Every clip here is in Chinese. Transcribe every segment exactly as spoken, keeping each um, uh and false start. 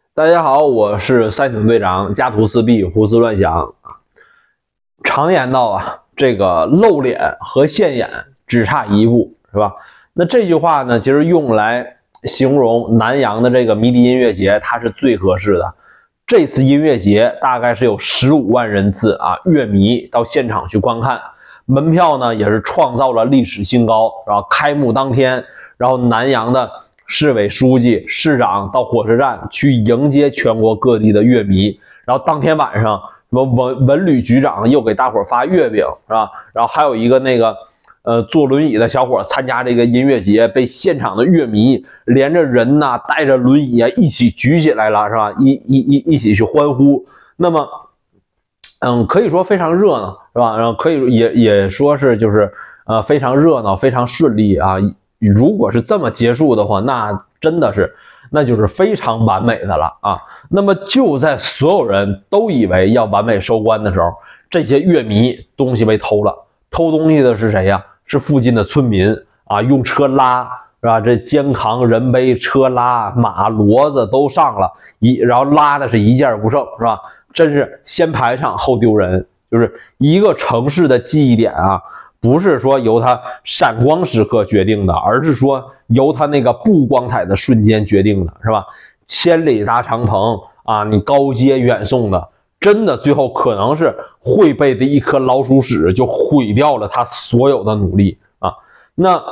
大家好，我是赛艇队长，家徒四壁，胡思乱想。常言道啊，这个露脸和现眼只差一步，是吧？那这句话呢，其实用来形容南阳的这个迷笛音乐节，它是最合适的。这次音乐节大概是有十五万人次啊，乐迷到现场去观看，门票呢也是创造了历史新高。然后开幕当天，然后南阳的市委书记、市长到火车站去迎接全国各地的乐迷，然后当天晚上，什么文文旅局长又给大伙发月饼，是吧？然后还有一个那个呃坐轮椅的小伙参加这个音乐节，被现场的乐迷连着人呐、啊，带着轮椅啊一起举起来了，是吧？一一一一起去欢呼。那么，嗯，可以说非常热闹，是吧？然后可以也也说是就是呃非常热闹，非常顺利啊。如果是这么结束的话，那真的是，那就是非常完美的了啊。那么就在所有人都以为要完美收官的时候，这些乐迷东西被偷了。偷东西的是谁呀？是附近的村民啊，用车拉，是吧？这肩扛、人背、车拉、马、骡子都上了，一然后拉的是一件不剩，是吧？真是先排场后丢人，就是一个城市的记忆点啊。不是说由它闪光时刻决定的，而是说由它那个不光彩的瞬间决定的，是吧？千里搭长棚啊，你高接远送的，真的最后可能是会被的一颗老鼠屎就毁掉了他所有的努力啊。那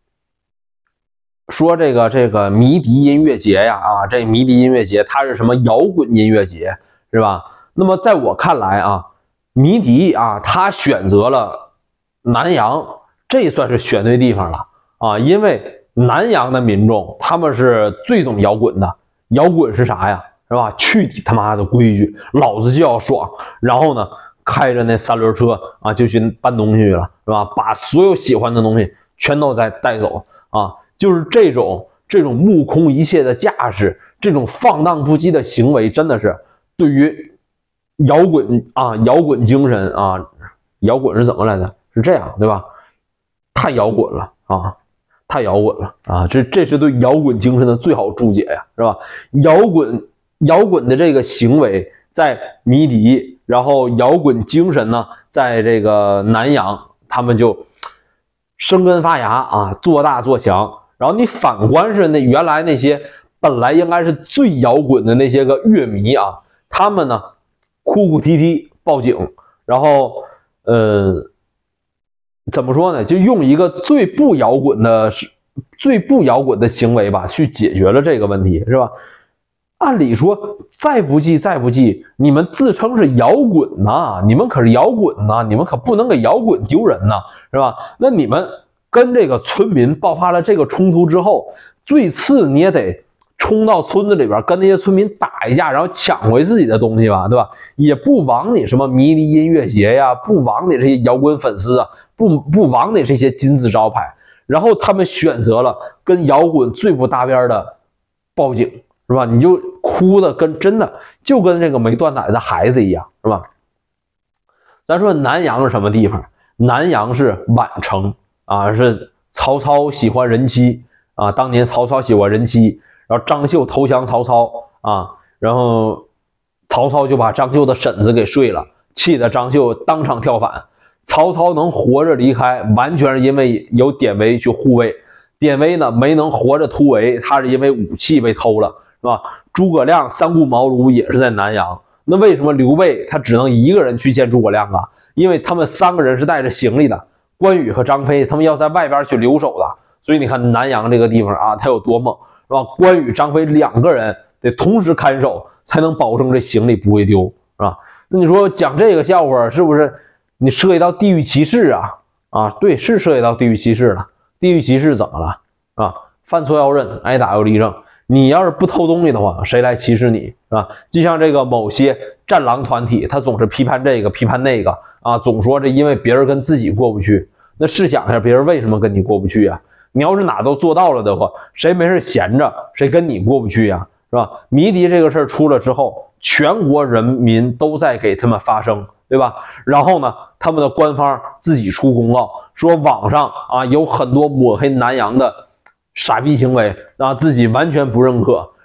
说这个这个迷笛音乐节呀，啊，这迷笛音乐节它是什么摇滚音乐节，是吧？那么在我看来啊，迷笛啊，它选择了南阳，这算是选对地方了啊！因为南阳的民众他们是最懂摇滚的，摇滚是啥呀？是吧？去你他妈的规矩，老子就要爽！然后呢，开着那三轮车啊，就去搬东西去了，是吧？把所有喜欢的东西全都再带走啊！就是这种这种目空一切的架势，这种放荡不羁的行为，真的是对于摇滚啊，摇滚精神啊，摇滚是怎么来的？是这样，对吧？太摇滚了啊，太摇滚了啊！这这是对摇滚精神的最好注解呀，是吧？摇滚摇滚的这个行为在迷笛，然后摇滚精神呢，在这个南阳，他们就生根发芽啊，做大做强。然后你反观是那原来那些本来应该是最摇滚的那些个乐迷啊，他们呢哭哭啼啼报警，然后呃。怎么说呢？就用一个最不摇滚的、最不摇滚的行为吧，去解决了这个问题，是吧？按理说，再不济再不济，你们自称是摇滚呐，你们可是摇滚呐，你们可不能给摇滚丢人呐，是吧？那你们跟这个村民爆发了这个冲突之后，最次你也得冲到村子里边跟那些村民打一架，然后抢回自己的东西吧，对吧？也不枉你什么迷笛音乐节呀，不枉你这些摇滚粉丝啊，不不枉你这些金字招牌。然后他们选择了跟摇滚最不搭边的报警，是吧？你就哭的跟真的就跟这个没断奶的孩子一样，是吧？咱说南阳是什么地方？南阳是宛城啊，是曹操喜欢人妻啊，当年曹操喜欢人妻。然后张绣投降曹操啊，然后曹操就把张绣的婶子给睡了，气得张绣当场跳反。曹操能活着离开，完全是因为有典韦去护卫。典韦呢没能活着突围，他是因为武器被偷了，是吧？诸葛亮三顾茅庐也是在南阳。那为什么刘备他只能一个人去见诸葛亮啊？因为他们三个人是带着行李的，关羽和张飞他们要在外边去留守的。所以你看南阳这个地方啊，他有多猛，是吧？关羽、张飞两个人得同时看守，才能保证这行李不会丢，是吧？那你说讲这个笑话是不是你涉及到地域歧视啊？啊，对，是涉及到地域歧视了。地域歧视怎么了啊？犯错要认，挨打要立正。你要是不偷东西的话，谁来歧视你，是吧？就像这个某些战狼团体，他总是批判这个批判那个啊，总说这因为别人跟自己过不去。那试想一下，别人为什么跟你过不去啊？你要是哪都做到了的话，谁没事闲着，谁跟你过不去呀，是吧？迷笛这个事儿出了之后，全国人民都在给他们发声，对吧？然后呢，他们的官方自己出公告说，网上啊有很多抹黑南阳的傻逼行为啊，自己完全不认可。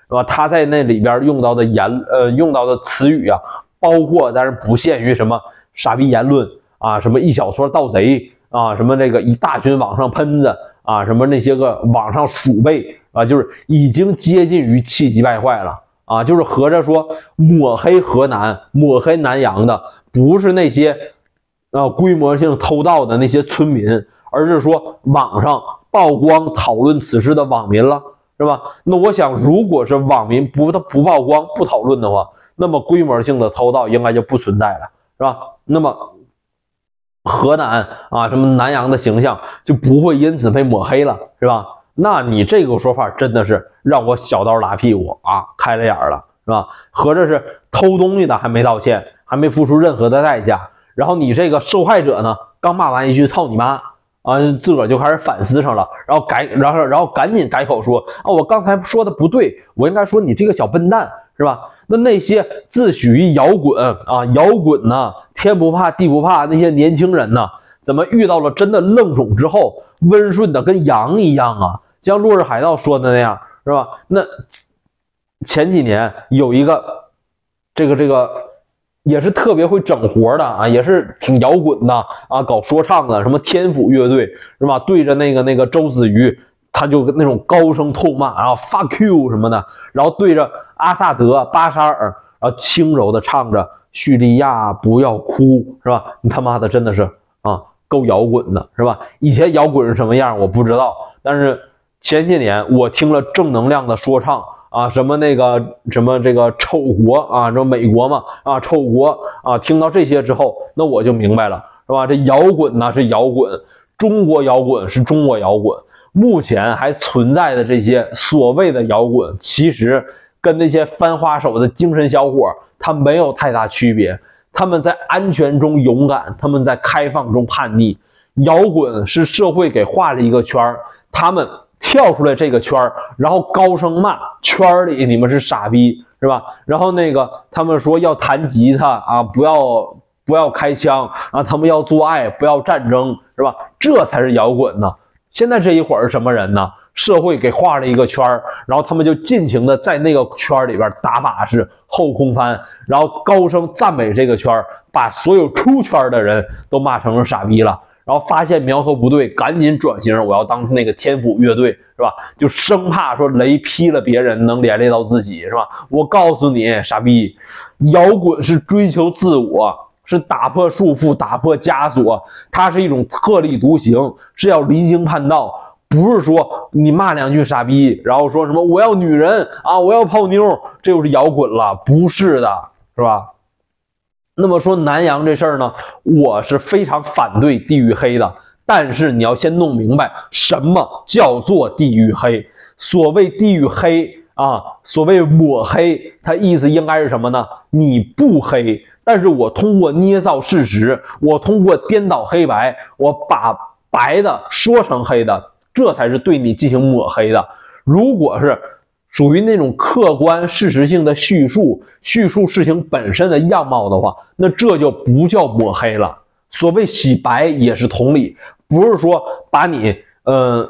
是吧？他在那里边用到的言呃用到的词语啊，包括但是不限于什么傻逼言论啊，什么一小撮盗贼啊，什么这个一大群网上喷子啊，什么那些个网上鼠辈啊，就是已经接近于气急败坏了啊！就是合着说抹黑河南、抹黑南阳的，不是那些呃规模性偷盗的那些村民，而是说网上曝光讨论此事的网民了，是吧？那我想，如果是网民不不曝光、不讨论的话，那么规模性的偷盗应该就不存在了，是吧？那么河南啊，什么南阳的形象就不会因此被抹黑了，是吧？那你这个说法真的是让我小刀拉屁股啊，开了眼了，是吧？合着是偷东西的还没道歉，还没付出任何的代价，然后你这个受害者呢，刚骂完一句操你妈啊，自个儿就开始反思上了，然后改，然后然后赶紧改口说啊，我刚才说的不对，我应该说你这个小笨蛋，是吧？那那些自诩于摇滚啊，摇滚呢，天不怕地不怕那些年轻人呢，怎么遇到了真的愣种之后，温顺的跟羊一样啊？像落日海盗说的那样，是吧？那前几年有一个这个这个也是特别会整活的啊，也是挺摇滚的啊，搞说唱的，什么天府乐队，是吧？对着那个那个周子瑜，他就那种高声痛骂，然后 fuck you 什么的，然后对着阿萨德、巴沙尔，然后轻柔的唱着叙利亚不要哭，是吧？你他妈的真的是啊，够摇滚的，是吧？以前摇滚是什么样我不知道，但是前些年我听了正能量的说唱啊，什么那个什么这个丑国啊，这美国嘛啊，丑国啊，听到这些之后，那我就明白了，是吧？这摇滚呢是摇滚，中国摇滚是中国摇滚。目前还存在的这些所谓的摇滚，其实跟那些翻花手的精神小伙他没有太大区别。他们在安全中勇敢，他们在开放中叛逆。摇滚是社会给画了一个圈，他们跳出来这个圈，然后高声骂圈里你们是傻逼，是吧？然后那个他们说要弹吉他啊，不要不要开枪啊，他们要做爱，不要战争，是吧？这才是摇滚呢。现在这一会儿是什么人呢？社会给画了一个圈，然后他们就尽情的在那个圈里边打把式、后空翻，然后高声赞美这个圈，把所有出圈的人都骂成了傻逼了。然后发现苗头不对，赶紧转型，我要当那个天府乐队，是吧？就生怕说雷劈了别人能连累到自己，是吧？我告诉你，傻逼，摇滚是追求自我，是打破束缚，打破枷锁，它是一种特立独行，是要离经叛道。不是说你骂两句傻逼，然后说什么我要女人啊，我要泡妞，这就是摇滚了，不是的，是吧？那么说南阳这事儿呢，我是非常反对地域黑的，但是你要先弄明白什么叫做地域黑。所谓地域黑啊，所谓抹黑，它意思应该是什么呢？你不黑，但是我通过捏造事实，我通过颠倒黑白，我把白的说成黑的，这才是对你进行抹黑的。如果是属于那种客观事实性的叙述，叙述事情本身的样貌的话，那这就不叫抹黑了。所谓洗白也是同理，不是说把你呃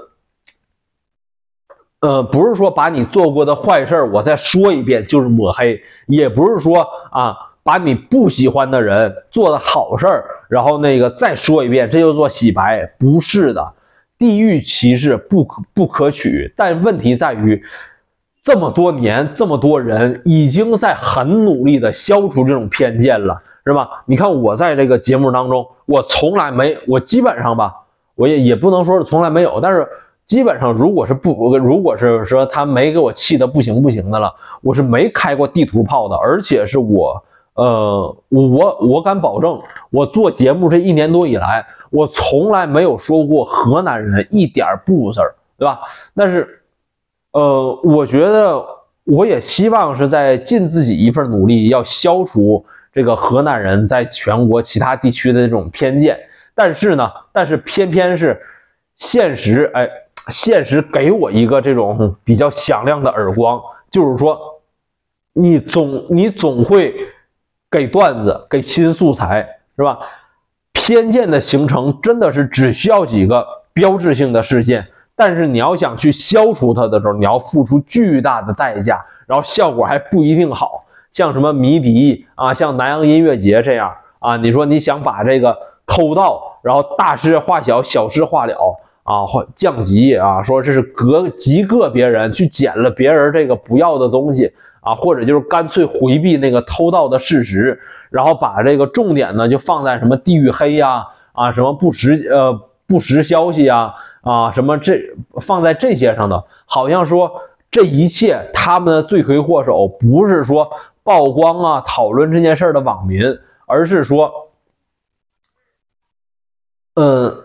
呃不是说把你做过的坏事我再说一遍就是抹黑，也不是说啊把你不喜欢的人做的好事然后那个再说一遍这就做洗白，不是的。地域歧视不可不可取，但问题在于这么多年这么多人已经在很努力的消除这种偏见了，是吧？你看我在这个节目当中，我从来没我基本上吧，我也也不能说是从来没有，但是基本上如果是不如果是说他没给我气的不行不行的了，我是没开过地图炮的，而且是我呃我我敢保证，我做节目这一年多以来，我从来没有说过河南人一点不字儿，对吧？但是呃我觉得我也希望是在尽自己一份努力，要消除这个河南人在全国其他地区的这种偏见。但是呢但是偏偏是现实，哎现实给我一个这种比较响亮的耳光，就是说你总你总会给段子给新素材，是吧？偏见的形成真的是只需要几个标志性的事件， 但是你要想去消除它的时候，你要付出巨大的代价，然后效果还不一定好。像什么迷笛啊，像南洋音乐节这样啊，你说你想把这个偷盗，然后大事化小，小事化了啊，降级啊，说这是个极个别人去捡了别人这个不要的东西啊，或者就是干脆回避那个偷盗的事实，然后把这个重点呢就放在什么地域黑呀啊，什么不实呃不实消息啊啊什么这放在这些上的，好像说这一切他们的罪魁祸首不是说曝光啊讨论这件事的网民，而是说嗯。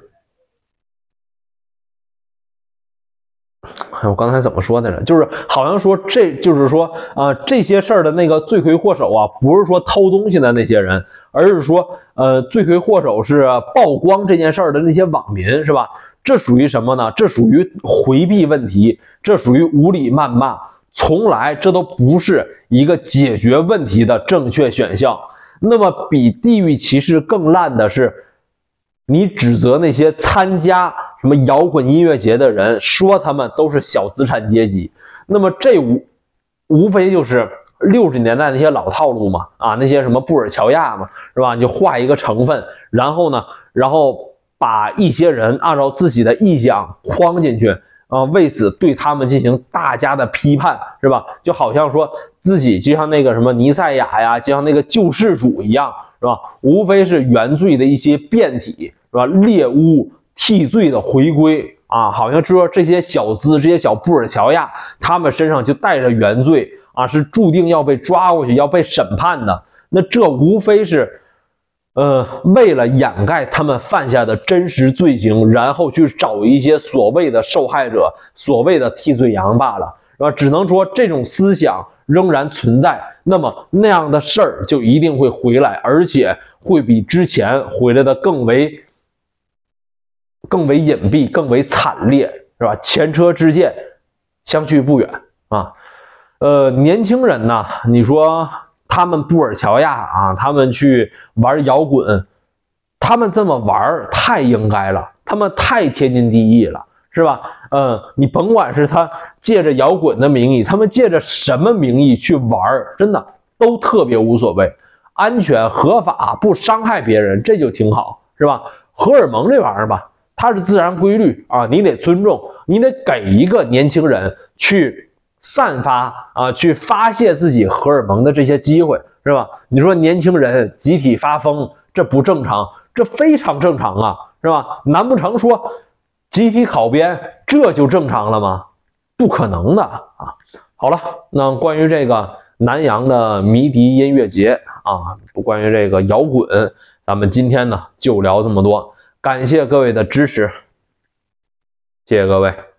我刚才怎么说的呢？就是好像说这就是说啊、呃，这些事儿的那个罪魁祸首啊，不是说偷东西的那些人，而是说呃，罪魁祸首是曝光这件事儿的那些网民，是吧？这属于什么呢？这属于回避问题，这属于无理谩骂，从来这都不是一个解决问题的正确选项。那么比地域歧视更烂的是，你指责那些参加什么摇滚音乐节的人，说他们都是小资产阶级，那么这无无非就是六十年代那些老套路嘛，啊，那些什么布尔乔亚嘛，是吧？你就画一个成分，然后呢，然后把一些人按照自己的意向框进去，啊，为此对他们进行大家的批判，是吧？就好像说自己就像那个什么尼赛亚呀，就像那个救世主一样，是吧？无非是原罪的一些变体，是吧？猎巫替罪的回归啊，好像说这些小资、这些小布尔乔亚，他们身上就带着原罪啊，是注定要被抓过去、要被审判的。那这无非是，呃，为了掩盖他们犯下的真实罪行，然后去找一些所谓的受害者、所谓的替罪羊罢了，是吧？只能说这种思想仍然存在，那么那样的事儿就一定会回来，而且会比之前回来的更为。更为隐蔽，更为惨烈，是吧？前车之鉴，相去不远啊。呃，年轻人呢，你说他们布尔乔亚啊，他们去玩摇滚，他们这么玩太应该了，他们太天经地义了，是吧？嗯，你甭管是他借着摇滚的名义，他们借着什么名义去玩，真的都特别无所谓，安全合法，不伤害别人，这就挺好，是吧？荷尔蒙这玩意儿吧。它是自然规律啊，你得尊重，你得给一个年轻人去散发啊，去发泄自己荷尔蒙的这些机会，是吧？你说年轻人集体发疯，这不正常，这非常正常啊，是吧？难不成说集体考编这就正常了吗？不可能的啊！好了，那关于这个南洋的迷笛音乐节啊，关于这个摇滚，咱们今天呢就聊这么多。感谢各位的支持，谢谢各位。